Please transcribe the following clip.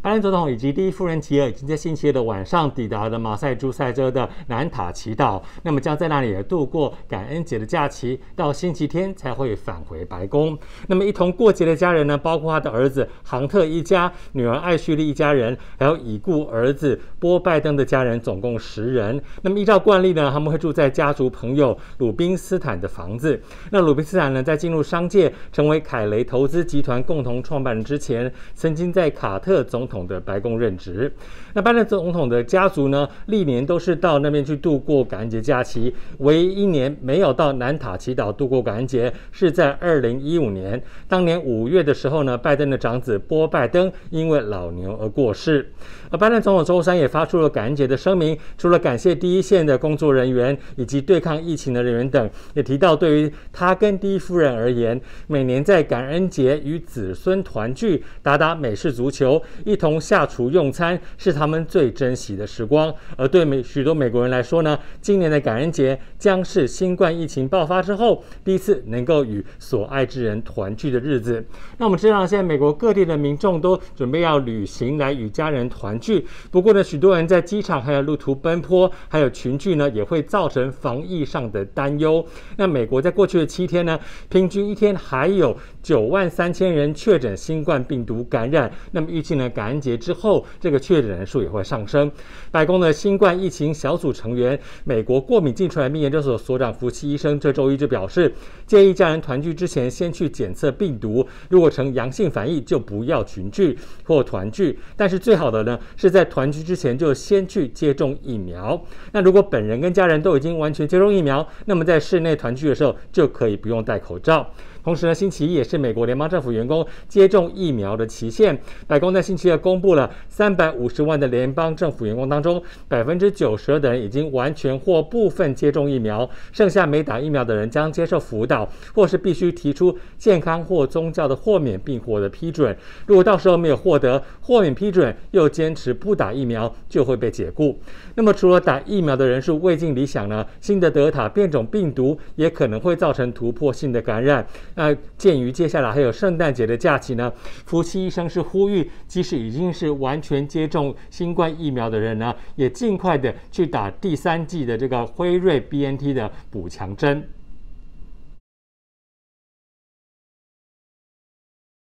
拜登总统以及第一夫人吉尔已经在星期二的晚上抵达了马赛诸塞州的南塔奇岛，那么将在那里也度过感恩节的假期，到星期天才会返回白宫。那么一同过节的家人呢，包括他的儿子杭特一家、女儿艾绪莉一家人，还有已故儿子波拜登的家人，总共10人。那么依照惯例呢，他们会住在家族朋友鲁宾斯坦的房子。那鲁宾斯坦呢，在进入商界成为凯雷投资集团共同创办人之前，曾经在卡特总统的白宫任职。那拜登总统的家族呢，历年都是到那边去度过感恩节假期，唯一一年没有到南塔奇岛度过感恩节是在2015年，当年5月的时候呢，拜登的长子波拜登因为老牛而过世。而拜登总统周三也发出了感恩节的声明，除了感谢第一线的工作人员以及对抗疫情的人员等，也提到对于他跟第一夫人而言，每年在感恩节与子孙团聚，打打美式足球，一同下厨用餐，是他们最珍惜的时光。而对许多美国人来说呢，今年的感恩节将是新冠疫情爆发之后第一次能够与所爱之人团聚的日子。那我们知道现在美国各地的民众都准备要旅行来与家人团聚，不过呢，许多人在机场还有路途奔波，还有群聚呢，也会造成防疫上的担忧。那美国在过去的7天呢，平均一天还有93000人确诊新冠病毒感染。那么预计呢，感恩节之后，这个确诊人数也会上升。白宫的新冠疫情小组成员、美国过敏性传染病研究所所长福奇医生这周一就表示，建议家人团聚之前先去检测病毒，如果呈阳性反应就不要群聚或团聚。但是最好的呢，是在团聚之前就先去接种疫苗。那如果本人跟家人都已经完全接种疫苗，那么在室内团聚的时候就可以不用戴口罩。同时呢，星期一也是美国联邦政府员工接种疫苗的期限。白宫在星期二公布了350万的联邦政府员工当中，92%的人已经完全或部分接种疫苗，剩下没打疫苗的人将接受辅导，或是必须提出健康或宗教的豁免并获得批准。如果到时候没有获得豁免批准，又坚持不打疫苗，就会被解雇。那么除了打疫苗的人数未尽理想呢，新的德尔塔变种病毒也可能会造成突破性的感染。鉴于接下来还有圣诞节的假期呢，福奇医生是呼吁，即使已经是完全接种新冠疫苗的人呢，也尽快的去打第3剂的这个辉瑞 BNT 的补强针。